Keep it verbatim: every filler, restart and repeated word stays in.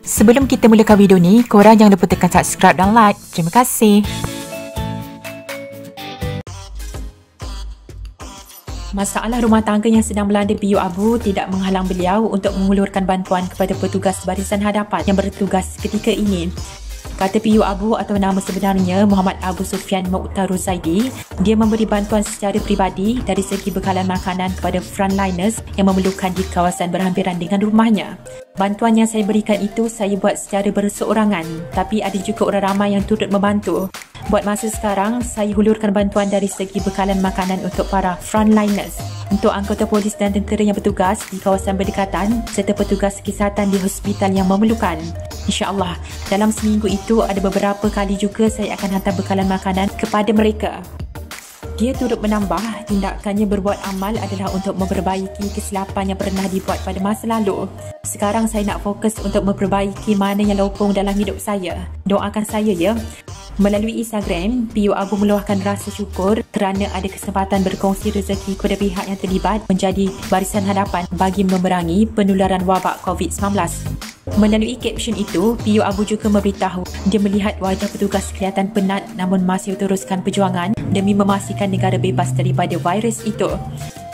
Sebelum kita mulakan video ni, korang jangan lupa tekan subscribe dan like. Terima kasih. Masalah rumah tangga yang sedang melanda P U Abu tidak menghalang beliau untuk mengulurkan bantuan kepada petugas barisan hadapan yang bertugas ketika ini. Kata P U Abu atau nama sebenarnya Muhammad Abu Sufyan Mukhtar Ruzaidi, dia memberi bantuan secara peribadi dari segi bekalan makanan kepada frontliners yang memerlukan di kawasan berhampiran dengan rumahnya. Bantuan yang saya berikan itu saya buat secara berseorangan, tapi ada juga orang ramai yang turut membantu. Buat masa sekarang, saya hulurkan bantuan dari segi bekalan makanan untuk para frontliners, untuk anggota polis dan tentera yang bertugas di kawasan berdekatan serta petugas kesihatan di hospital yang memerlukan. InsyaAllah, dalam seminggu itu ada beberapa kali juga saya akan hantar bekalan makanan kepada mereka. Dia turut menambah, tindakannya berbuat amal adalah untuk memperbaiki kesilapan yang pernah dibuat pada masa lalu. Sekarang saya nak fokus untuk memperbaiki mana yang lopong dalam hidup saya. Doakan saya ya. Melalui Instagram, P U Abu meluahkan rasa syukur kerana ada kesempatan berkongsi rezeki kepada pihak yang terlibat menjadi barisan hadapan bagi memerangi penularan wabak covid sembilan belas. Melalui caption itu, P U Abu juga memberitahu dia melihat wajah petugas kelihatan penat namun masih teruskan perjuangan demi memastikan negara bebas daripada virus itu.